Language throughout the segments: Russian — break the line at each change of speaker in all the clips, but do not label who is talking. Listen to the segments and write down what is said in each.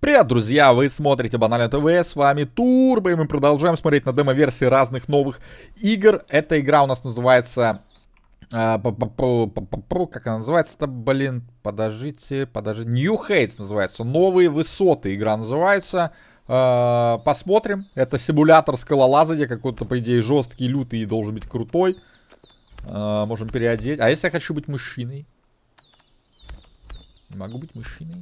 Привет, друзья! Вы смотрите Банально ТВ, с вами Турбо, и мы продолжаем смотреть на демо-версии разных новых игр. Эта игра у нас называется... Как она называется-то, блин? Подождите. New Heights называется. Новые высоты игра называется. Посмотрим. Это симулятор скалолазания, какой-то, по идее, жесткий, лютый и должен быть крутой. Можем переодеть. А если я хочу быть мужчиной? Не могу быть мужчиной?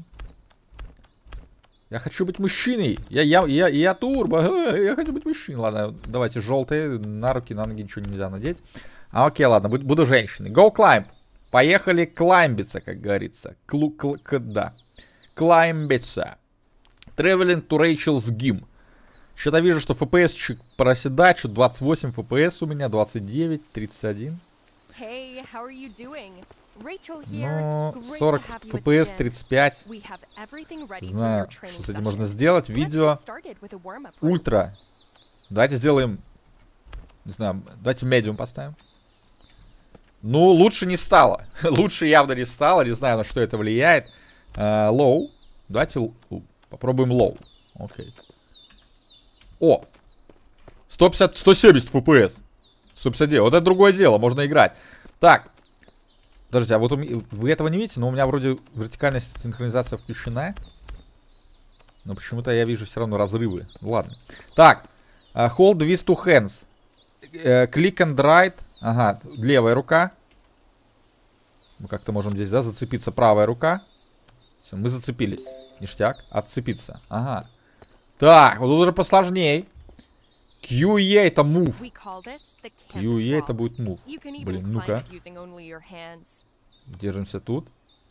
Я хочу быть мужчиной. Я турбо. Я хочу быть мужчиной. Ладно, давайте желтые. На руки, на ноги ничего нельзя надеть. Окей, ладно, буду женщиной. Go climb. Поехали клаймбиться, как говорится. Да. Клаймбиться. Traveling to Rachel's Gym. Что-то вижу, что FPS проседает. Что 28 FPS у меня, 29, 31.
Hey, how are you doing?
Ну, 40 FPS, 35. Знаю, что с этим можно сделать. Видео ультра. Давайте сделаем, не знаю, давайте медиум поставим. Ну, лучше не стало. Лучше явно не стало. Не знаю, на что это влияет. Low. Давайте попробуем low. Окей. О! 150, 170 FPS. 159. Вот это другое дело. Можно играть. Так. Подождите, а вот вы этого не видите, но у меня вроде вертикальная синхронизация включена. Но почему-то я вижу все равно разрывы. Ладно. Так. Hold with two hands. Click and right. Ага, левая рука. Мы как-то можем здесь, да, зацепиться. Правая рука. Все, мы зацепились. Ништяк. Отцепиться. Ага. Так, вот тут уже посложнее. QE это move. QE это будет move. Блин, ну-ка. Держимся тут.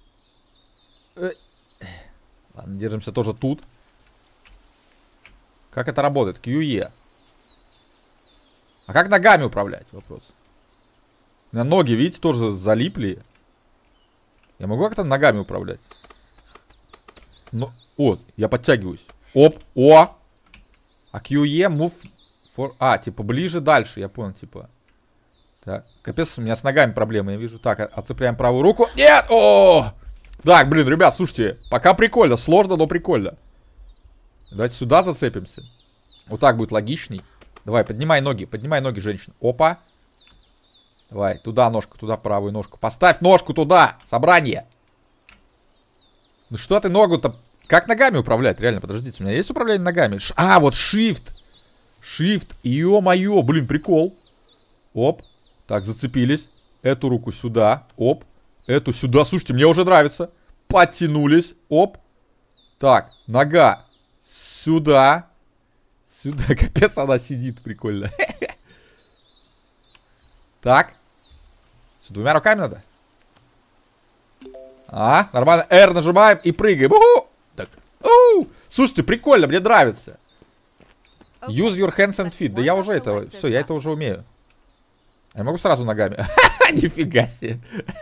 Ладно, держимся тоже тут. Как это работает? QE. А как ногами управлять? Вопрос. У меня ноги, видите, тоже залипли. Я могу как-то ногами управлять? Ну, вот, я подтягиваюсь. Оп, о! А QE move... типа ближе, дальше, я понял, типа. Так, капец, у меня с ногами проблемы, я вижу. Так, отцепляем правую руку. Нет! О! Так, блин, ребят, слушайте, пока прикольно, сложно, но прикольно. Давайте сюда зацепимся. Вот так будет логичней. Давай, поднимай ноги, женщина. Опа. Давай, туда ножку, туда правую ножку. Поставь ножку туда, собрание. Ну что ты ногу-то... Как ногами управлять, реально, подождите, у меня есть управление ногами? Вот shift. Shift, ё-моё, блин, прикол. Оп, так, зацепились. Эту руку сюда, оп. Эту сюда, слушайте, мне уже нравится. Подтянулись, оп. Так, нога сюда. Сюда, капец, она сидит, прикольно. Так. С двумя руками надо? Нормально, R нажимаем и прыгаем. Так, слушайте, прикольно, мне нравится. Use your hands and feet. Да я уже это... Все, я это уже умею. Я могу сразу ногами. Нифига себе.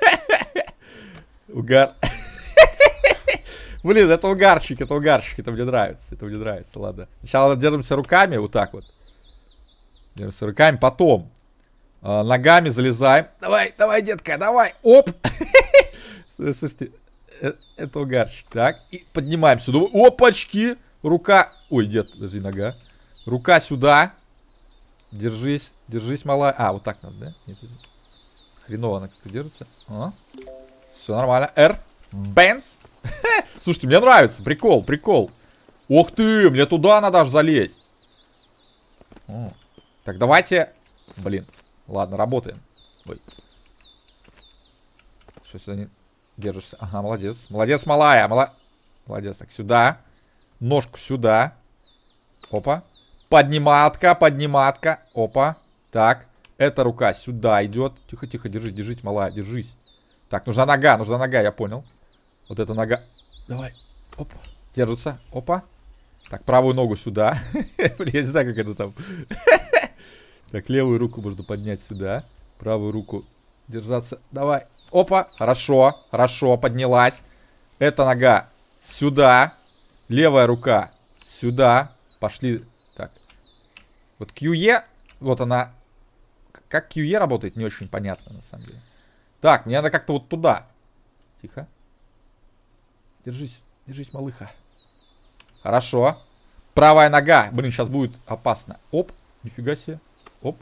Угар. Блин, это угарчик, это мне нравится, ладно. Сначала держимся руками, вот так вот. Держимся руками, потом ногами залезаем. Давай, детка, давай. Оп. Слушайте, это угарчик. Так, и поднимаем сюда. Опачки. Рука. Ой, дед, подожди, нога. Рука сюда. Держись, малая. Вот так надо, да? Нет, хреново она как-то держится. Все нормально. R. Бенс. Слушайте, мне нравится. Прикол. Ух ты, мне туда надо аж залезть. Так, давайте. Блин. Ладно, работаем. Ой. Что сюда не держишься? Ага, молодец. Молодец, малая. Молодец. Так, сюда. Ножку сюда. Опа. Подниматка. Опа. Так. Эта рука сюда идет. Тихо, держись, малая, держись. Так, нужна нога, я понял. Вот эта нога. Давай. Опа. Держится. Опа. Так, правую ногу сюда. Я не знаю, как это там. Так, левую руку можно поднять сюда. Правую руку держаться. Давай. Опа. Хорошо, поднялась. Эта нога сюда. Левая рука сюда. Пошли. Так. Вот QE, вот она. Как QE работает, не очень понятно, на самом деле. Так, мне надо как-то вот туда. Тихо. Держись, малыха. Хорошо. Правая нога. Блин, сейчас будет опасно. Оп. Нифига себе. Оп.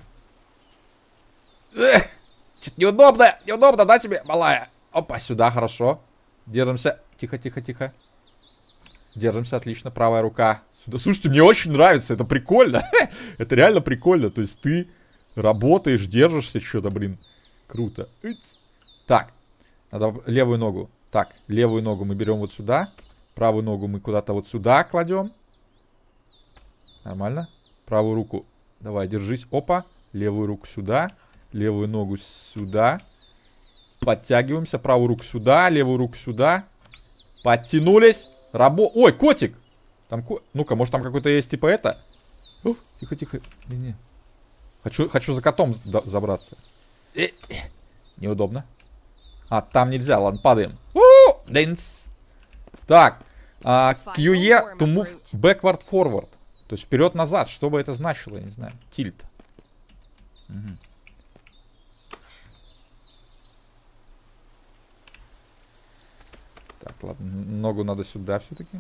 Эх. Что-то неудобно. Неудобно, да, тебе, малая? Опа, сюда, хорошо. Держимся. Тихо, тихо, тихо. Держимся, отлично. Правая рука. Сюда. Слушайте, мне очень нравится. Это прикольно. Это реально прикольно. То есть ты работаешь, держишься что-то, блин. Круто. Так. Надо левую ногу. Так, левую ногу мы берем вот сюда. Правую ногу мы куда-то вот сюда кладем. Нормально. Правую руку. Давай, держись. Опа. Левую руку сюда. Левую ногу сюда. Подтягиваемся. Правую руку сюда. Левую руку сюда. Подтянулись. Ой, котик. Там Ну-ка, может там какой-то есть типа это? Уф, тихо, тихо. Не-не. Хочу за котом забраться. Неудобно. А, там нельзя. Ладно, падаем. Дэнс. Так. QE to move backward forward. То есть вперед-назад. Что бы это значило, я не знаю. Тильт. Угу. Так, ладно. Ногу надо сюда все-таки.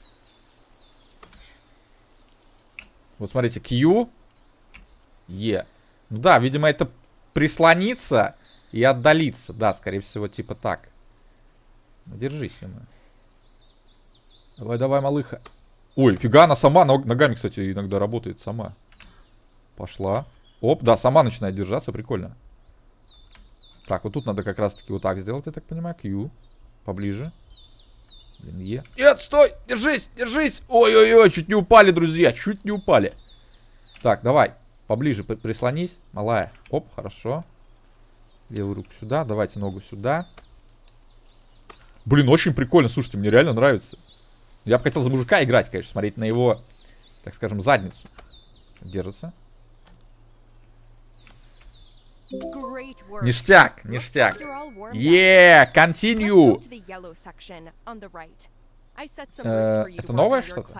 Вот смотрите. Q. E. Ну да, видимо, это прислониться и отдалиться. Да, скорее всего, типа так. Держись, ему. Давай, давай, малыха. Ой, фига, она сама ногами, кстати, иногда работает сама. Пошла. Оп, да, сама начинает держаться, прикольно. Так, вот тут надо как раз-таки вот так сделать, я так понимаю. Q. Поближе. Блин, Е. Нет, стой, держись, держись. Ой-ой-ой, чуть не упали, друзья, чуть не упали. Так, давай, поближе прислонись, малая. Оп, хорошо. Левую руку сюда, давайте ногу сюда. Блин, очень прикольно, слушайте, мне реально нравится. Я бы хотел за мужика играть, конечно, смотреть на его, так скажем, задницу. Держится. Ништяк, ништяк. Continue. Это новое что-то?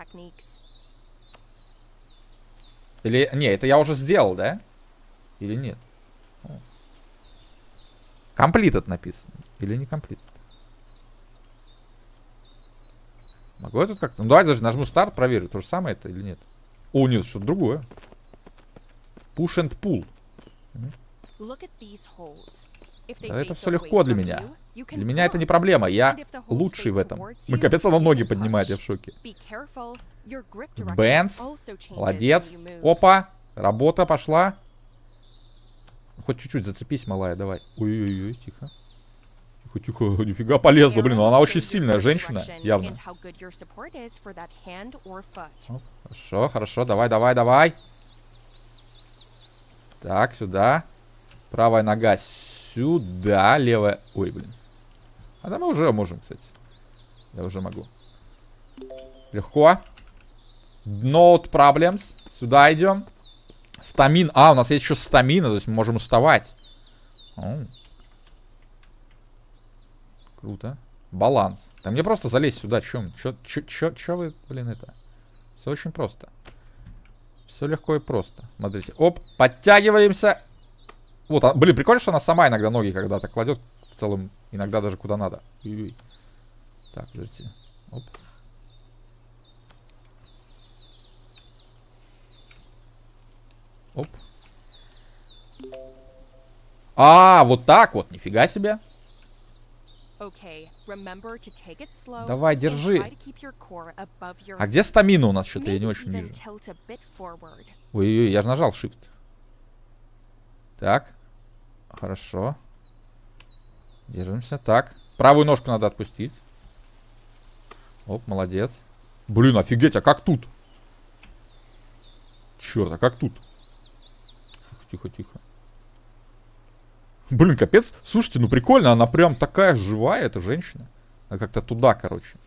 Или, не, это я уже сделал, да? Или нет? Completed написано. Или не completed? Могу я тут как-то? Ну давай даже нажму старт, проверю, то же самое это или нет. О, нет, что-то другое. Push and pull. Да, это все легко для меня. Для меня это не проблема, я лучший в этом. Мы капец, она ноги поднимает, я в шоке. Бенс, молодец. Опа, работа пошла. Хоть чуть-чуть зацепись, малая, давай. Ой-ой-ой, тихо. Тихо, нифига полезла, блин, она очень сильная женщина, явно. Оп, хорошо, хорошо, давай, давай, давай. Так, сюда. Правая нога сюда, левая... Ой, блин. А да мы уже можем, кстати. Я уже могу. Легко. Not problems. Сюда идем. Стамин. А, у нас есть еще стамина, то есть мы можем уставать. Круто. Баланс. Да мне просто залезть сюда. Чё вы, блин, это? Все очень просто. Все легко и просто. Смотрите. Оп, подтягиваемся. Вот, блин, прикольно, что она сама иногда ноги когда-то кладет. В целом, иногда даже куда надо. Ой-ой. Так, подождите. Оп. Оп. А, вот так вот. Нифига себе. Давай, держи. А где стамина у нас? Что-то я не очень вижу. Ой-ой-ой, я же нажал Shift. Так. Хорошо. Держимся. Так. Правую ножку надо отпустить. Оп, молодец. Блин, офигеть, а как тут? Черт, а как тут? Тихо, тихо. Блин, капец. Слушайте, ну прикольно, она прям такая живая, эта женщина. Она как-то туда, короче.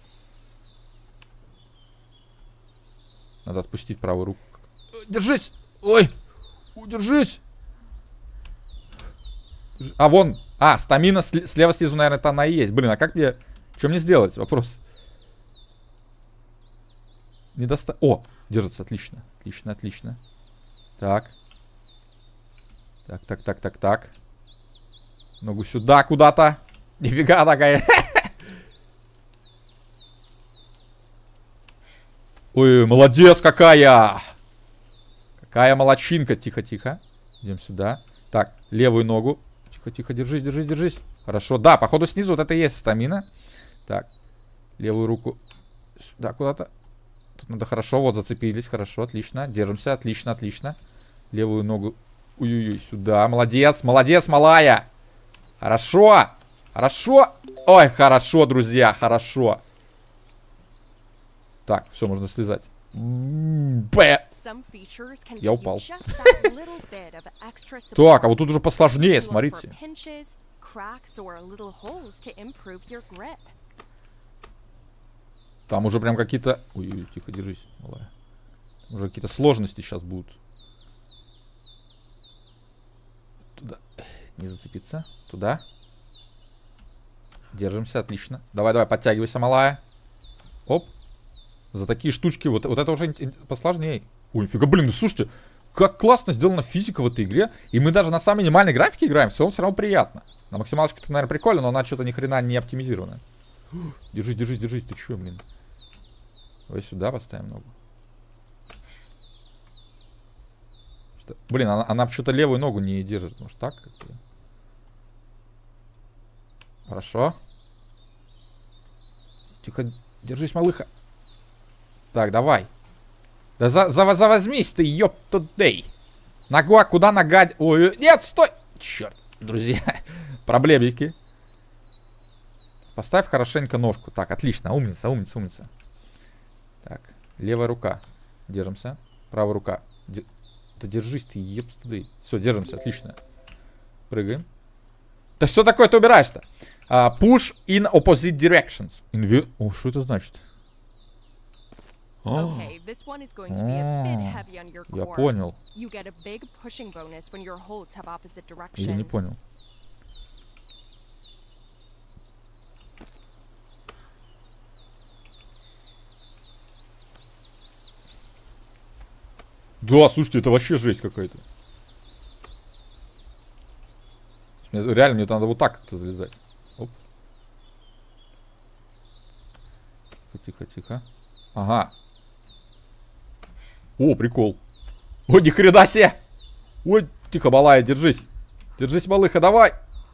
Надо отпустить правую руку. Держись! Ой! Удержись! А, вон. А, стамина слева снизу, наверное, это она и есть. Блин, а как мне... Что мне сделать? Вопрос. Не доста... О! Держится, отлично. Отлично, отлично. Так. Так, так, так, так, так. Ногу сюда куда-то. Нифига такая. Ой, молодец какая! Какая молодчинка. Тихо, тихо. Идем сюда. Так, левую ногу. Тихо, тихо, держись, держись, держись. Хорошо, да, походу снизу вот это и есть стамина. Так, левую руку сюда куда-то. Тут надо хорошо, вот зацепились, хорошо, отлично. Держимся, отлично, отлично. Левую ногу, ой-ой-ой, сюда. Молодец, молодец, малая. Хорошо, хорошо. Ой, хорошо, друзья, хорошо. Так, все, можно слезать. Я упал. Так, а вот тут уже посложнее, смотрите. Там уже прям какие-то... Ой, тихо, держись, малая. Уже какие-то сложности сейчас будут. Туда. Не зацепиться. Туда. Держимся, отлично. Давай, давай, подтягивайся, малая. Оп. За такие штучки, вот это уже посложнее. Ой, нифига, блин, ну слушайте, как классно сделана физика в этой игре. И мы даже на самой минимальной графике играем, все равно приятно. На максималочке-то, наверное, прикольно, но она что-то ни хрена не оптимизирована. Держись, держись, держись, ты чё, блин? Давай сюда поставим ногу. Блин, она что-то левую ногу не держит. Может так? Хорошо. Тихо, держись, малыха. Так, давай. Да завозьмись ты, ёптудей. Нога, куда нога? Ой, нет, стой! Черт, друзья. Проблемики. Поставь хорошенько ножку. Так, отлично, умница, умница, умница. Так, левая рука. Держимся. Правая рука. Да держись ты, ёптудей. Все, держимся, отлично. Прыгаем. Да что такое ты убираешь-то? Push in opposite directions. О, что это значит?
Okay, this one is going to be a bit heavy on your core.
Я понял.
You get a big pushing bonus when your holds have opposite directions.
Я не понял. Да, слушайте, это вообще жесть какая-то. Реально, мне надо вот так как-то залезать. Оп. Тихо, тихо. Ага. О, прикол. Ой, ни хрена себе. Ой, тихо, малая, держись. Держись, малыха, давай.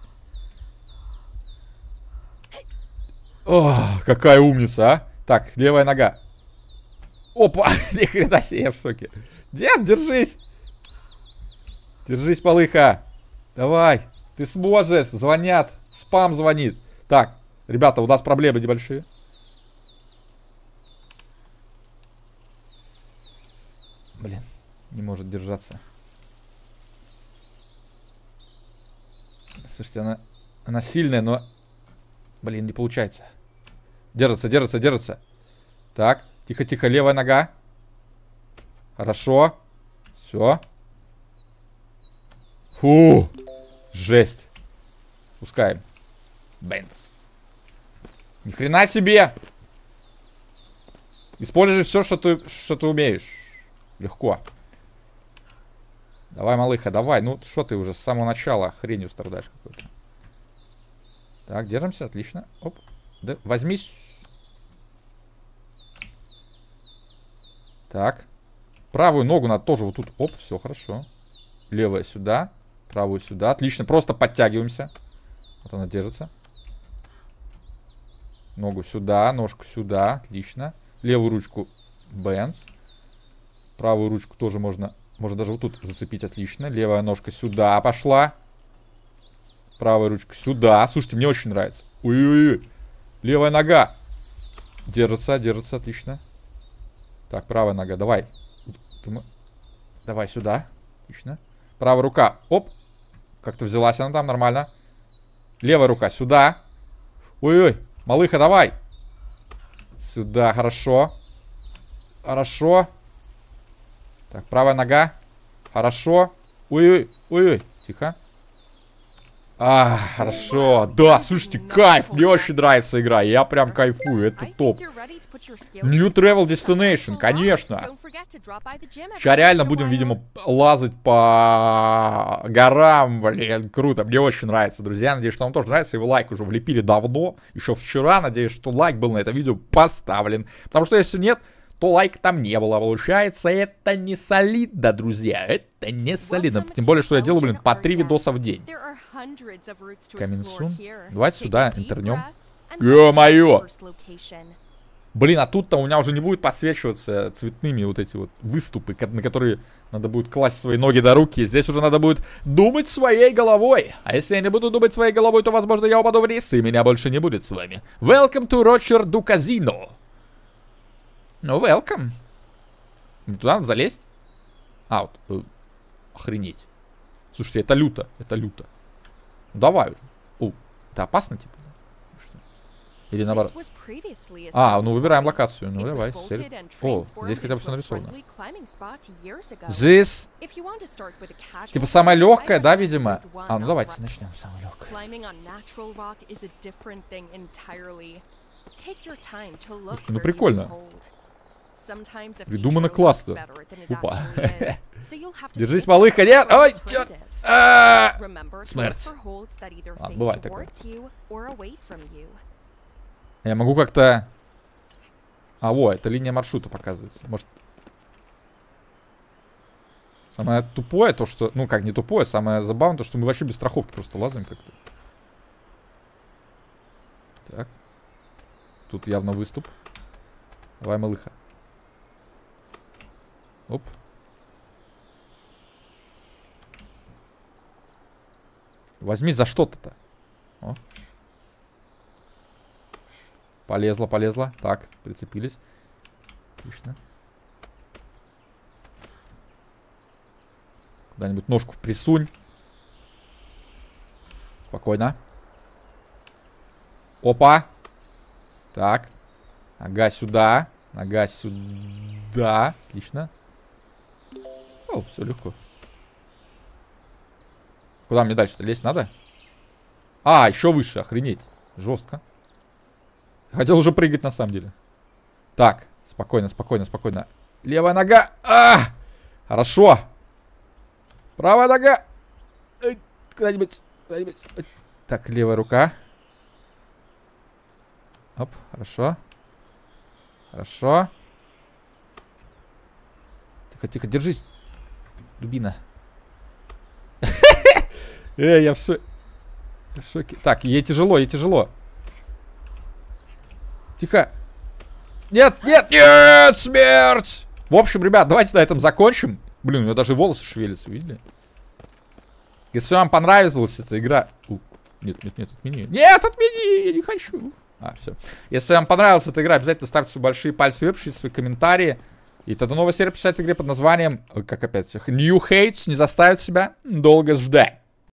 О, какая умница, а. Так, левая нога. Опа, ни хрена себе, я в шоке. Дед, держись. Держись, малыха. Давай, ты сможешь. Звонят, спам звонит. Так, ребята, у нас проблемы небольшие. Блин, не может держаться. Слушайте, она сильная, но... Блин, не получается. Держится, держится, держится. Так, тихо-тихо, левая нога. Хорошо. Все. Фу. Жесть. Спускаем. Бэнс. Ни хрена себе. Используй все, что ты умеешь. Легко. Давай, малыха, давай. Ну, что ты уже с самого начала хренью страдаешь какой-то. Так, держимся, отлично. Оп. Да, возьмись. Так. Правую ногу надо тоже вот тут. Оп, все, хорошо. Левая сюда. Правую сюда. Отлично, просто подтягиваемся. Вот она держится. Ногу сюда, ножку сюда. Отлично. Левую ручку бэнс. Правую ручку тоже можно даже вот тут зацепить, отлично. Левая ножка сюда пошла. Правая ручка сюда. Слушайте, мне очень нравится. Ой-ой-ой. Левая нога. Держится, держится, отлично. Так, правая нога, давай. Давай сюда. Отлично. Правая рука, оп. Как-то взялась она там, нормально. Левая рука сюда. Ой-ой, малыха, давай. Сюда, хорошо. Хорошо. Так, правая нога. Хорошо. Ой-ой, ой-ой. Тихо. Хорошо. Да, слушайте, кайф. Мне очень нравится игра. Я прям кайфую. Это топ. New Travel Destination, конечно. Сейчас реально будем, видимо, лазать по горам. Блин, круто. Мне очень нравится, друзья. Надеюсь, что вам тоже нравится. И вы лайк уже влепили давно. Еще вчера. Надеюсь, что лайк был на это видео поставлен. Потому что если нет, то лайка там не было. Получается, это не солидно, друзья. Это не солидно. Тем более, что я делаю, блин, по 3 видоса в день. Каминсун. Давайте сюда интернем. Ё-моё! Блин, а тут-то у меня уже не будет подсвечиваться цветными вот эти вот выступы, на которые надо будет класть свои ноги до руки. Здесь уже надо будет думать своей головой. А если я не буду думать своей головой, то, возможно, я упаду в рейс, и меня больше не будет с вами. Welcome to Rocher du Casino. Ну, welcome. Туда надо залезть? А, вот. Охренеть. Слушайте, это люто. Это люто. Ну, давай уже. О, это опасно, типа? Или наоборот? А, ну выбираем локацию. Ну давай, О, здесь хотя бы все нарисовано. Здесь... Типа самая легкая, да, видимо? А, ну давайте начнем с самой легкой. Слушайте, ну прикольно. Придумано классно. Опа. Держись, малыха, нет! Ой, черт! Смерть. Ладно, бывает такое. Я могу как-то... А, во, это линия маршрута показывается. Может... Самое тупое то, что... Ну, как не тупое, самое забавное, то, что мы вообще без страховки просто лазаем как-то. Так. Тут явно выступ. Давай, малыха. Оп. Возьми за что-то-то. О. Полезла, полезла. Так, прицепились. Отлично. Куда-нибудь ножку присунь. Спокойно. Опа. Так. Нога сюда. Нога сюда. Отлично. О, все легко. Куда мне дальше-то лезть надо? А, еще выше, охренеть. Жестко. Хотел уже прыгать на самом деле. Так, спокойно, спокойно, спокойно. Левая нога. Хорошо. Правая нога. Куда-нибудь, куда-нибудь. Так, левая рука. Оп, хорошо. Хорошо. Тихо, тихо, держись. Дубина. Я в шоке. Так, ей тяжело, ей тяжело. Тихо. Нет, нет, нет, смерть! В общем, ребят, давайте на этом закончим. Блин, у меня даже волосы шевелятся, видели? Если вам понравилась эта игра... Нет, нет, нет, отмени. Нет, отмени, я не хочу. Все. Если вам понравилась эта игра, обязательно ставьте большие пальцы вверх, пишите свои комментарии. И тогда новая серия писать игре под названием, как опять, New Hates не заставит себя долго ждать.